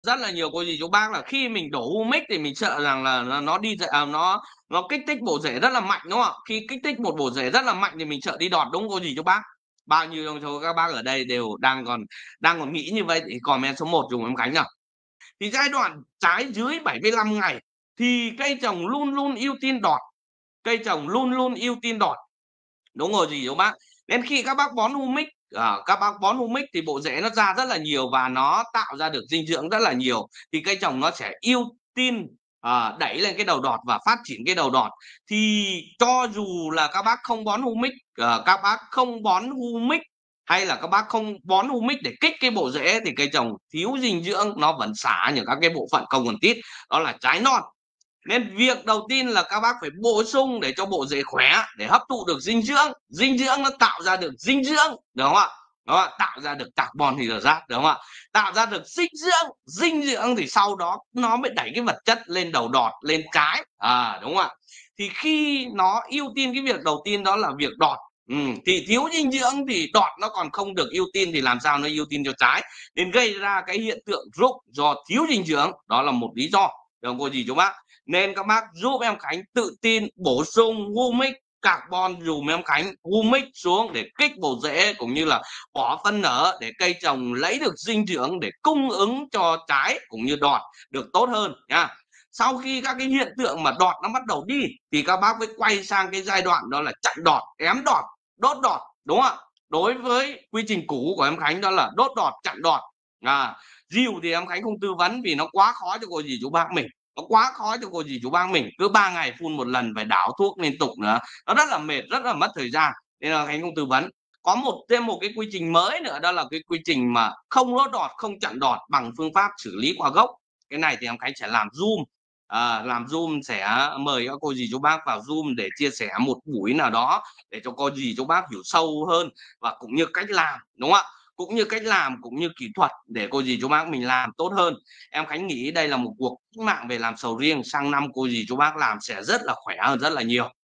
rất là nhiều cô dì chú bác là khi mình đổ humic thì mình sợ rằng là nó đi nó kích thích bộ rễ rất là mạnh, đúng không ạ? Khi kích thích một bộ rễ rất là mạnh thì mình sợ đi đọt, đúng không cô dì chú bác? Bao nhiêu trong số các bác ở đây đều đang còn nghĩ như vậy thì comment số 1 dùng em Khánh nào. Thì giai đoạn trái dưới 75 ngày thì cây trồng luôn luôn ưu tiên đọt, cây trồng luôn luôn ưu tiên đọt. Đúng rồi dì chú bác. Nên khi các bác bón humic, các bác bón humic thì bộ rễ nó ra rất là nhiều và nó tạo ra được dinh dưỡng rất là nhiều, thì cây trồng nó sẽ ưu tiên, đẩy lên cái đầu đọt và phát triển cái đầu đọt. Thì cho dù là các bác không bón humic, các bác không bón humic hay là các bác không bón humic để kích cái bộ rễ thì cây trồng thiếu dinh dưỡng nó vẫn xả những các cái bộ phận không cần thiết, đó là trái non. Nên việc đầu tiên là các bác phải bổ sung để cho bộ rễ khỏe, để hấp thụ được dinh dưỡng nó tạo ra được dinh dưỡng, đúng không ạ? Đó, tạo ra được carbon hydrate, đúng không ạ? Tạo ra được dinh dưỡng thì sau đó nó mới đẩy cái vật chất lên đầu đọt, lên trái, đúng không ạ? Thì khi nó ưu tiên cái việc đầu tiên đó là việc đọt, thì thiếu dinh dưỡng thì đọt nó còn không được ưu tiên thì làm sao nó ưu tiên cho trái, nên gây ra cái hiện tượng rụng do thiếu dinh dưỡng, đó là một lý do, được không cô dì chú bác? Nên các bác giúp em Khánh tự tin bổ sung humic carbon dùm em Khánh humic xuống để kích bộ rễ, cũng như là bỏ phân nở để cây trồng lấy được dinh dưỡng để cung ứng cho trái cũng như đọt được tốt hơn nha. Sau khi các cái hiện tượng mà đọt nó bắt đầu đi thì các bác mới quay sang cái giai đoạn đó là chặn đọt, ém đọt, đốt đọt, đúng không ạ? Đối với quy trình cũ của em Khánh đó là đốt đọt, chặn đọt. Rìu thì em Khánh không tư vấn vì nó quá khó cho cô dì chú bác mình, nó quá khó cho cô dì chú bác mình, cứ 3 ngày phun một lần, phải đảo thuốc liên tục nữa, nó rất là mệt, rất là mất thời gian, nên là Khánh không tư vấn. Có thêm một cái quy trình mới nữa, đó là cái quy trình mà không đốt đọt, không chặn đọt bằng phương pháp xử lý qua gốc. Cái này thì em Khánh sẽ làm Zoom, làm Zoom sẽ mời các cô dì chú bác vào Zoom để chia sẻ một buổi nào đó để cho cô dì chú bác hiểu sâu hơn, và cũng như cách làm, đúng không ạ? Cũng như cách làm cũng như kỹ thuật để cô dì chú bác mình làm tốt hơn. Em Khánh nghĩ đây là một cuộc cách mạng về làm sầu riêng, sang năm cô dì chú bác làm sẽ rất là khỏe hơn rất là nhiều.